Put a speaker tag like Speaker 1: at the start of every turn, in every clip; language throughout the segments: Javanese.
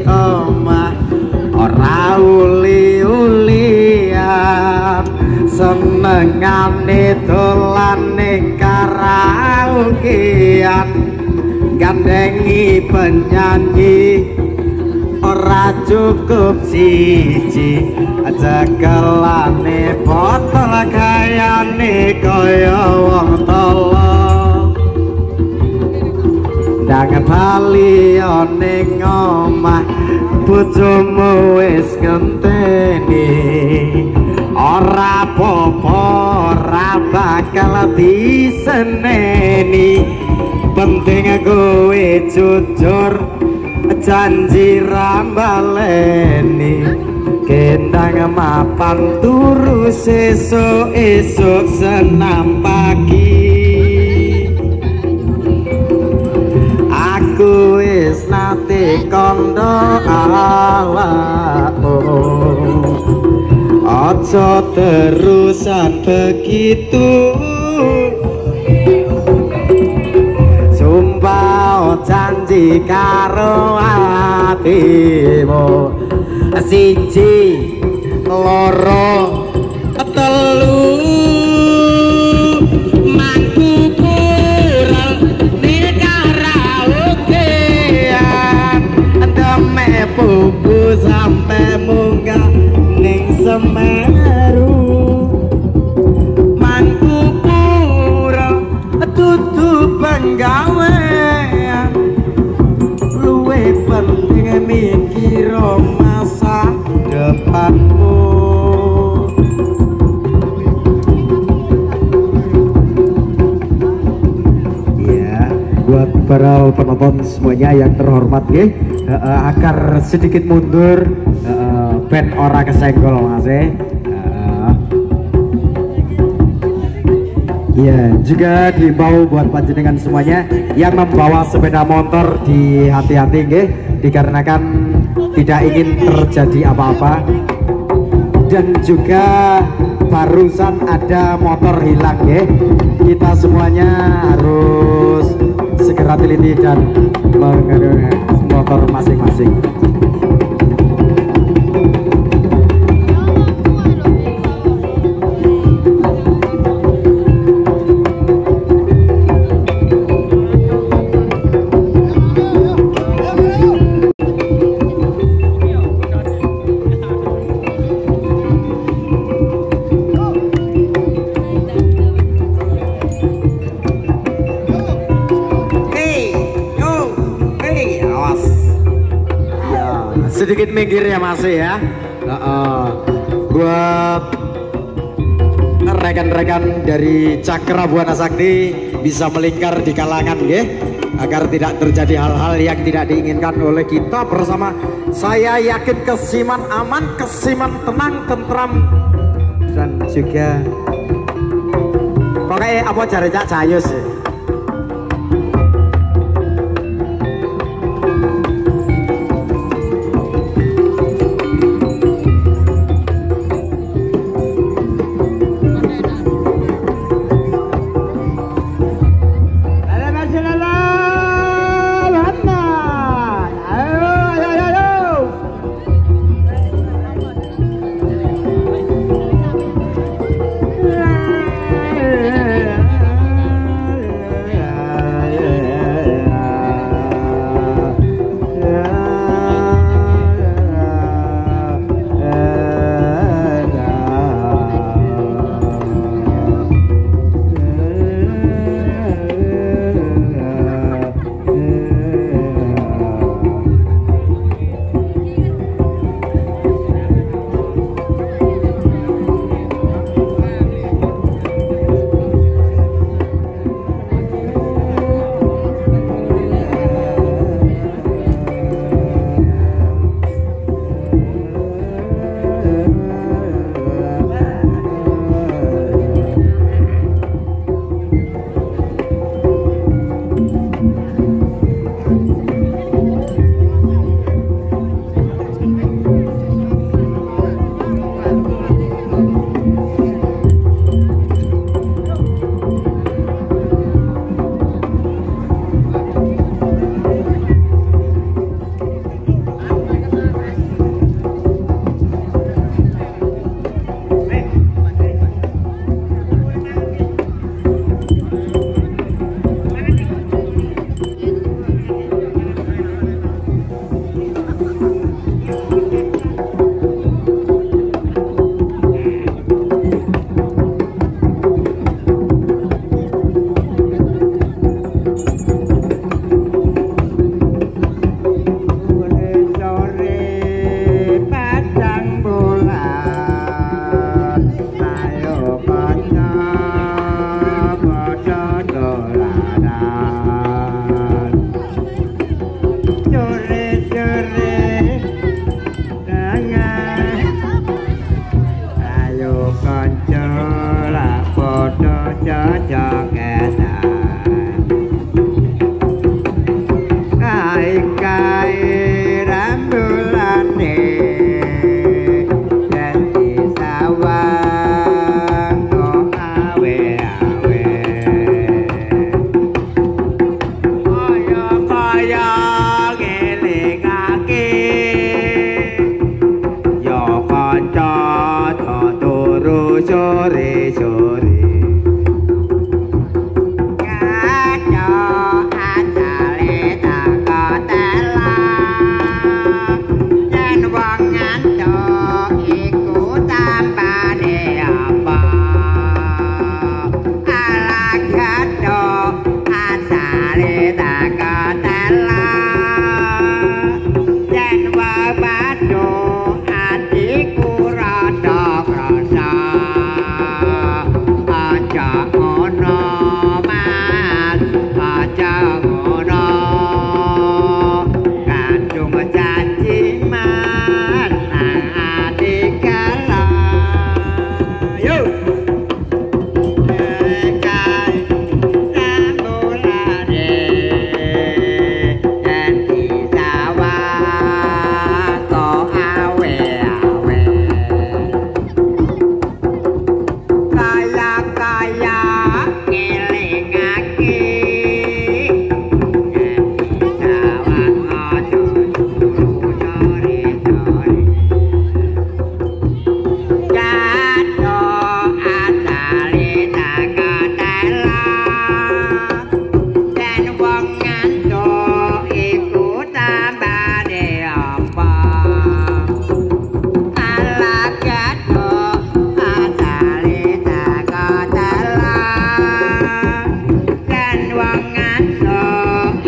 Speaker 1: omah ora uli-ulian senengane dolane karaokean gandengi penyanyi ora cukup siji cekelane botol gayane kaya wong tolong ndang bali ning omah bojomu wis ngenteni ora apa-apa ora bakal diseneni penting kowe jujur janji rambaleni kendang mapan turu esuk senam pagi aku wis nate kondo awakmu aja terusan begitu sumpah janji karo atimu siji loro telu mangku pural ning karaokean demek pupu sampe munggah ning Semeru mangku pural dudu penggawean luwe penting mikir masa depanmu ya buat para penonton semuanya yang terhormat ya agar sedikit mundur band ora kesenggol mas ya juga diimbau buat panjenengan semuanya yang membawa sepeda motor di hati-hati nggih dikarenakan tidak ingin terjadi apa-apa dan juga barusan ada motor hilang nggih kita semuanya harus segera teliti dan mengenai motor masing-masing. Sedikit minggir ya mas ya buat rekan-rekan dari Cakra Buana Sakti bisa melingkar di kalangan ya agar tidak terjadi hal-hal yang tidak diinginkan oleh kita bersama. Saya yakin Kesiman aman, Kesiman tenang, tentram dan juga pokoknya apa cari Cak Cayus ya.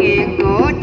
Speaker 2: ngikut